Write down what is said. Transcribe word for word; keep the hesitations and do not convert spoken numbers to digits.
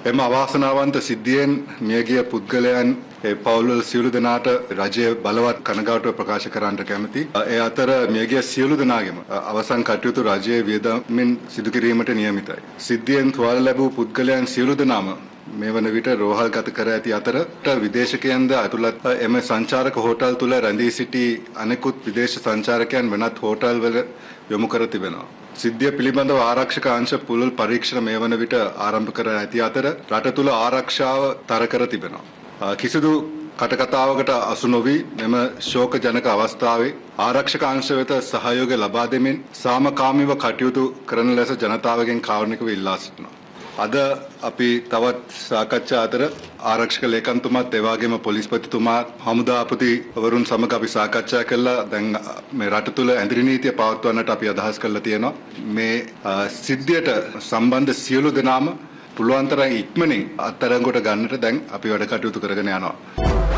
එම අවාසනාවන්ත සිද්ධියෙන් මියගිය පුද්ගලයන් ඒ පවුල්වල සියලු දෙනාට රජය බලවත් කනගාටුව ප්‍රකාශ කරන්නට කැමැති. ඒ අතර මියගිය සියලු දෙනාගේම අවසන් කටයුතු රජයේ වියදමින් සිදු කිරීමට නියමිතයි. සිද්ධියෙන් තුවාල ලැබූ පුද්ගලයන් සියලු දෙනාම මේ වන විට රෝහල් ගත කර ඇති අතරට විදේශිකයන්ද ඇතුළත් එම සංචාරක හෝටල් තුල රැඳී සිටි අනෙකුත් විදේශ සංචාරකයන් වෙනත් හෝටල් වල යොමු කර තිබෙනවා. සිද්ධිය පිළිබඳව ආරක්ෂක අංශ පුළුල් පරීක්ෂණ මේ වන විට ආරම්භ කර ඇති අතර රට තුල ආරක්ෂාව තර කර තිබෙනවා. කිසිදු කටකතාවකට අසු නොවි මෙම ශෝකජනක අවස්ථාවේ ආරක්ෂක අංශ වෙත සහයෝගය ලබා දෙමින් සාමකාමීව කටයුතු කරන ලෙස ජනතාවගෙන් කාරුණිකව ඉල්ලා සිටිනවා. අද අපි තවත් සාකච්ඡා අතර ආරක්ෂක ලේකම්තුමාත් ඒ වගේම පොලිස්පතිතුමා හමුදාපතිවරුන් සමග අපි සාකච්ඡා කළා. දැන් මේ රට තුල ඇඳිරි නීතිය පවත්වන්නට අපි අදහස් කරලා තියෙනවා. මේ සිද්ධියට සම්බන්ධ සියලු දෙනාම පුළුවන් තරම් ඉක්මනින් අත්අඩංගුවට ගන්නට දැන් අපි වැඩ කටයුතු කරගෙන යනවා.